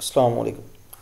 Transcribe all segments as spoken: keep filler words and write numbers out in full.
अस्सलाम वालेकुम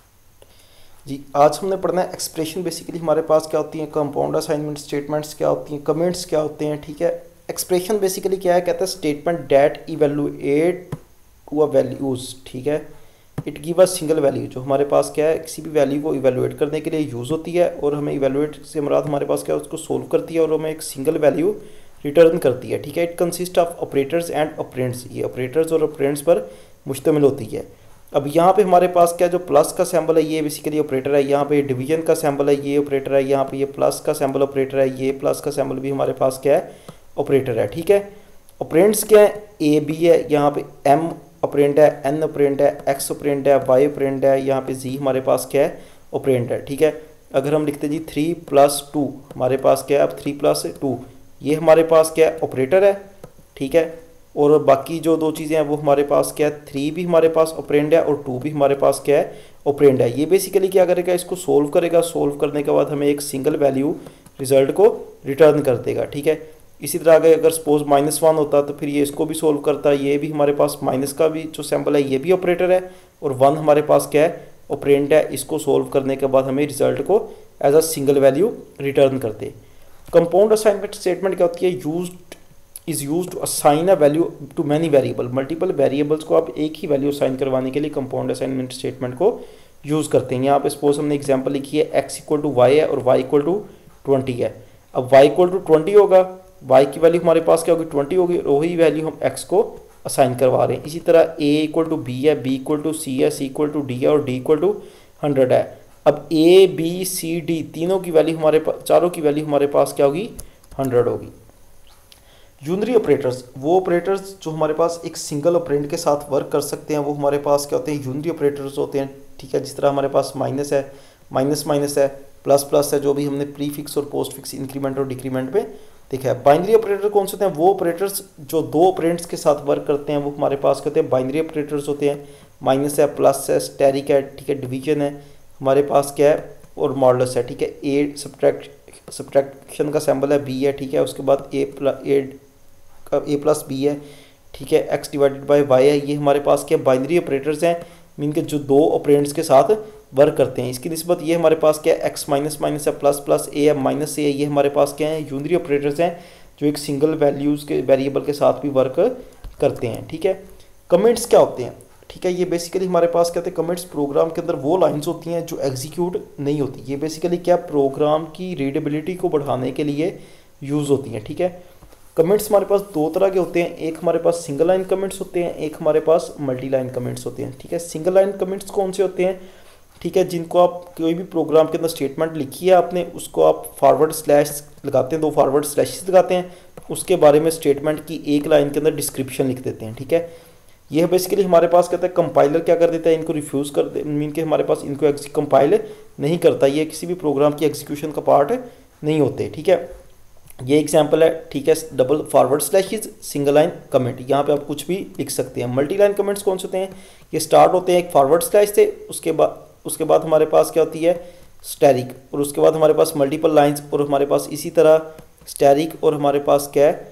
जी। आज हमने पढ़ना है एक्सप्रेशन। बेसिकली हमारे पास क्या होती हैं, कंपाउंड असाइनमेंट स्टेटमेंट्स क्या होती हैं, कमेंट्स क्या होते हैं। ठीक है, एक्सप्रेशन बेसिकली क्या है, कहता है statement that evaluate to a values. ठीक है, it give a single value, जो हमारे पास क्या है किसी भी वैल्यू को इवेलुएट करने के लिए यूज़ होती है, और हमें इवेलुएट से मुराद हमारे पास क्या है उसको सोल्व करती है और हमें एक सिंगल वैल्यू रिटर्न करती है। ठीक है, it consist of operators and operands. ये ऑपरेटर्स और ऑपरेंड्स पर मुश्तमिल होती है। अब यहाँ पे हमारे पास क्या जो प्लस का सिंबल है ये बेसिकली ऑपरेटर है, यहाँ पे डिवीजन का सिंबल है ये ऑपरेटर है, यहाँ पे ये प्लस का सिंबल ऑपरेटर है, ये प्लस का सिंबल भी हमारे पास क्या है ऑपरेटर है। ठीक है, ऑपरेंड्स क्या है, ए बी है, यहाँ पे एम ऑपरेंड है, एन ऑपरेंड है, एक्स ऑपरेंड है, वाई ऑपरेंड है, यहाँ पे जी हमारे पास क्या है ऑपरेंड है। ठीक है, अगर हम लिखते जी थ्री प्लस टू, हमारे पास क्या है अब थ्री प्लस टू, ये हमारे पास क्या है ऑपरेटर है। ठीक है, और बाकी जो दो चीज़ें हैं वो हमारे पास क्या है, थ्री भी हमारे पास ऑपरेंड है और टू भी हमारे पास क्या है ऑपरेंड है। ये बेसिकली क्या करेगा, इसको सोल्व करेगा, सोल्व करने के बाद हमें एक सिंगल वैल्यू रिजल्ट को रिटर्न कर देगा। ठीक है, इसी तरह अगर अगर सपोज माइनस वन होता तो फिर ये इसको भी सोल्व करता है, ये भी हमारे पास माइनस का भी जो सिंबल है ये भी ऑपरेटर है, और वन हमारे पास क्या है ऑपरेंड है। इसको सोल्व करने के बाद हमें रिजल्ट को as a single value return करते। कंपाउंड असाइनमेंट स्टेटमेंट क्या होती है, use is use to assign a value to many variable. Multiple variables को आप एक ही वैल्यू असाइन करवाने के लिए कंपाउंड असाइनमेंट स्टेटमेंट को यूज़ करते हैं। यहाँ पे सपोज हमने एग्जांपल लिखी है एक्स इक्वल टू वाई है और वाई इक्वल टू ट्वेंटी है। अब वाई इक्वल टू ट्वेंटी होगा, वाई की वैल्यू हमारे पास क्या होगी ट्वेंटी होगी, और वही वैल्यू हम एक्स को असाइन करवा रहे हैं। इसी तरह ए इक्वल टू बी है, बी इक्वल टू सी है, सी इक्वल टू डी है और डी इक्वल टू हंड्रेड है। अब ए बी सी डी तीनों की वैल्यू हमारे पास, चारों की वैल्यू हमारे पास क्या होगी हंड्रेड होगी। यूनरी ऑपरेटर्स, वो ऑपरेटर्स जो हमारे पास एक सिंगल ऑपरेंड के साथ वर्क कर सकते हैं, वो हमारे पास क्या होते हैं यूनरी ऑपरेटर्स होते हैं। ठीक है, जिस तरह हमारे पास माइनस है, माइनस माइनस है, प्लस प्लस है, जो भी हमने प्री फिक्स और पोस्ट फिक्स इंक्रीमेंट और डिक्रीमेंट में देखा है। बाइनरी ऑपरेटर कौन से होते हैं, वो ऑपरेटर्स जो दो ऑपरेंड्स के साथ वर्क करते हैं, वो हमारे पास क्या होते हैं बाइनरी ऑपरेटर्स होते हैं। माइनस है, प्लस है, स्टेरिक है, ठीक है, डिवीजन है हमारे पास क्या है, और मॉडुलस है। ठीक है, ए सब्ट्रैक्ट सब्ट्रैक्शन का सिंबल है बी है। ठीक है, उसके बाद ए प्लस ए का ए प्लस बी है। ठीक है, एक्स डिवाइडेड बाय वाई है। ये हमारे पास क्या बाइनरी ऑपरेटर्स हैं, मीन के जो दो ऑपरेंड्स के साथ वर्क करते हैं। इसकी निस्बत ये हमारे पास क्या है एक्स माइनस माइनस है, प्लस प्लस ए है, माइनस ए है। ये हमारे पास क्या है यूनरी ऑपरेटर्स हैं जो एक सिंगल वैल्यूज़ के वेरिएबल के साथ भी वर्क करते हैं। ठीक है, कमेंट्स क्या होते हैं, ठीक है, ये बेसिकली हमारे पास कहते हैं कमेंट्स प्रोग्राम के अंदर वो लाइंस होती हैं जो एग्जीक्यूट नहीं होती। ये बेसिकली क्या प्रोग्राम की रीडेबिलिटी को बढ़ाने के लिए यूज़ होती हैं। ठीक है, कमेंट्स हमारे पास दो तरह के होते हैं, एक हमारे पास सिंगल लाइन कमेंट्स होते हैं, एक हमारे पास मल्टी लाइन कमेंट्स होते हैं। ठीक है, सिंगल लाइन कमेंट्स कौन से होते हैं, ठीक है, जिनको आप कोई भी प्रोग्राम के अंदर स्टेटमेंट लिखी है आपने, उसको आप फॉरवर्ड स्लैश लगाते हैं, दो फॉरवर्ड स्लैशेस लगाते हैं, उसके बारे में स्टेटमेंट की एक लाइन के अंदर डिस्क्रिप्शन लिख देते हैं। ठीक है, यह बेसिकली हमारे पास कहता है कंपाइलर क्या कर देता है, इनको रिफ्यूज़ कर दे, मीन के हमारे पास इनको कंपाइल नहीं करता, ये किसी भी प्रोग्राम की एग्जीक्यूशन का पार्ट नहीं होते। ठीक है, ये एग्जांपल है। ठीक है, double forward slashes, single line comment, यहाँ पे आप कुछ भी लिख सकते हैं। मल्टी लाइन कमेंट्स कौन से होते हैं, ये स्टार्ट होते हैं एक फॉरवर्ड स्लैश से, उसके बाद उसके बाद हमारे पास क्या होती है स्टैरिक, और उसके बाद हमारे पास मल्टीपल लाइंस, और हमारे पास इसी तरह स्टैरिक और हमारे पास क्या है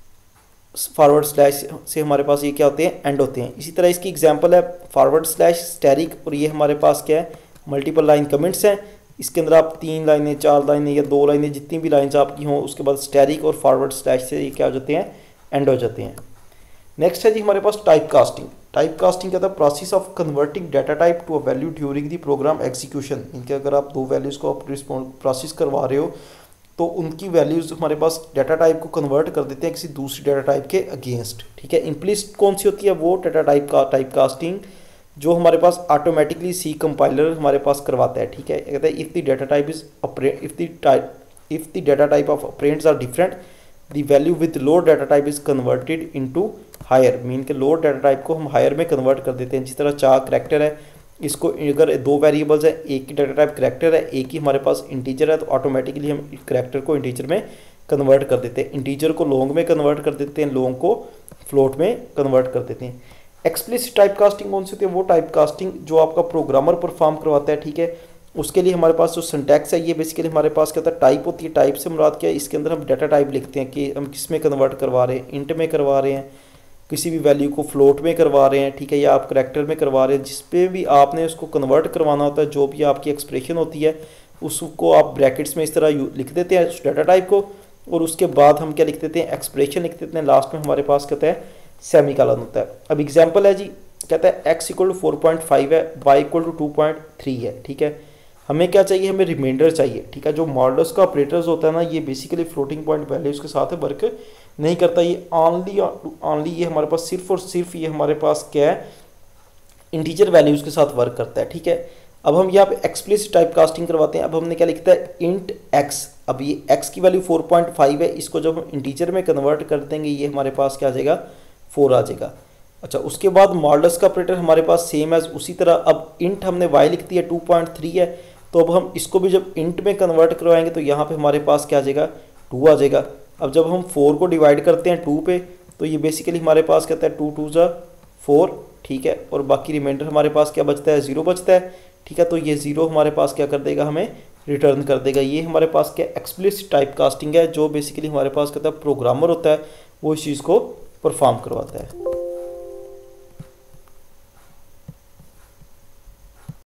फॉरवर्ड स्लैश से हमारे पास ये क्या होते हैं एंड होते हैं। इसी तरह इसकी एग्जांपल है फॉरवर्ड स्लैश स्टैरिक, और ये हमारे पास क्या है मल्टीपल लाइन कमेंट्स हैं। इसके अंदर आप तीन लाइनें, चार लाइनें या दो लाइनें, जितनी भी लाइन्स आपकी हों, उसके बाद स्टैरिक और फॉरवर्ड स्लैश से ये क्या हो जाते हैं एंड हो जाते हैं। नेक्स्ट है जी हमारे पास टाइप कास्टिंग। टाइप कास्टिंग क्या था, process of converting data type to a value during the program execution. इनके अगर आप दो वैल्यूज़ को आप प्रोसेस करवा रहे हो तो उनकी वैल्यूज़ हमारे पास डाटा टाइप को कन्वर्ट कर देते हैं किसी दूसरी डाटा टाइप के अगेंस्ट। ठीक है, इम्प्लिसिट कौन सी होती है, वो डाटा टाइप का टाइप कास्टिंग जो हमारे पास ऑटोमेटिकली सी कंपाइलर हमारे पास करवाता है। ठीक है, कहता है if the data type is if the type if the data type of operands are different, the value with lower data type is converted into higher, mean के लोअर डाटा टाइप को हम हायर में convert कर देते हैं। जिस तरह चार करैक्टर है, इसको अगर दो वेरिएबल्स है, एक की डाटा टाइप करैक्टर है, एक ही हमारे पास इंटीजर है, तो ऑटोमेटिकली हम करैक्टर को इंटीजर में कन्वर्ट कर देते हैं, इंटीजर को लॉन्ग में कन्वर्ट कर देते हैं, लॉन्ग को फ्लोट में कन्वर्ट कर देते हैं। एक्सप्लिसिट टाइप कास्टिंग कौन सी होती है, वो टाइप कास्टिंग जो आपका प्रोग्रामर परफॉर्म करवाता है। ठीक है, उसके लिए हमारे पास जो सिंटैक्स है, ये बेसिकली हमारे पास क्या होता है टाइप होती है। टाइप से मुराद क्या है, इसके अंदर हम डाटा टाइप लिखते हैं कि हम किस में कन्वर्ट करवा रहे हैं, इंट में करवा रहे हैं, किसी भी वैल्यू को फ्लोट में करवा रहे हैं, ठीक है, या आप करैक्टर में करवा रहे हैं, जिस पे भी आपने उसको कन्वर्ट करवाना होता है, जो भी आपकी एक्सप्रेशन होती है उसको आप ब्रैकेट्स में इस तरह लिख देते हैं उस डाटा टाइप को, और उसके बाद हम क्या लिख देते हैं, एक्सप्रेशन लिख देते हैं। लास्ट में हमारे पास कहते हैं सेमी कॉलन होता है। अब एग्जांपल है जी, कहता है X equal to four point five है, Y equal to two point three है, ठीक है। हमें क्या चाहिए, हमें रिमाइंडर चाहिए, ठीक है। जो मॉडल्स का ऑपरेटर्स होता है ना, ये बेसिकली फ्लोटिंग पॉइंट वैल्यूज के साथ वर्क नहीं करता, ये ऑनली ऑनली ये हमारे पास सिर्फ और सिर्फ ये हमारे पास क्या है, इंटीजर वैल्यूज के साथ वर्क करता है, ठीक है। अब हम यहाँ पे एक्सप्लिसिट टाइप कास्टिंग करवाते हैं। अब हमने क्या लिखता है, इंट एक्स। अब ये एक्स की वैल्यू फोर पॉइंट फाइव है, इसको जब हम इंटीजर में कन्वर्ट कर देंगे ये हमारे पास क्या आ जाएगा, फोर आ जाएगा। अच्छा, उसके बाद मॉडल्स का ऑपरेटर हमारे पास सेम एज उसी तरह। अब इंट हमने वाई लिख दिया, टू पॉइंट थ्री है, तो अब हम इसको भी जब इंट में कन्वर्ट करवाएंगे तो यहाँ पे हमारे पास क्या आ जाएगा, टू आ जाएगा। अब जब हम फोर को डिवाइड करते हैं टू पे, तो ये बेसिकली हमारे पास कहता है टू टू ज़ा फोर, ठीक है, और बाकी रिमाइंडर हमारे पास क्या बचता है, ज़ीरो बचता है, ठीक है। तो ये ज़ीरो हमारे पास क्या कर देगा, हमें रिटर्न कर देगा। ये हमारे पास क्या एक्सप्लिसिट टाइप कास्टिंग है, जो बेसिकली हमारे पास कहता है प्रोग्रामर होता है वो इस चीज़ को परफॉर्म करवाता है।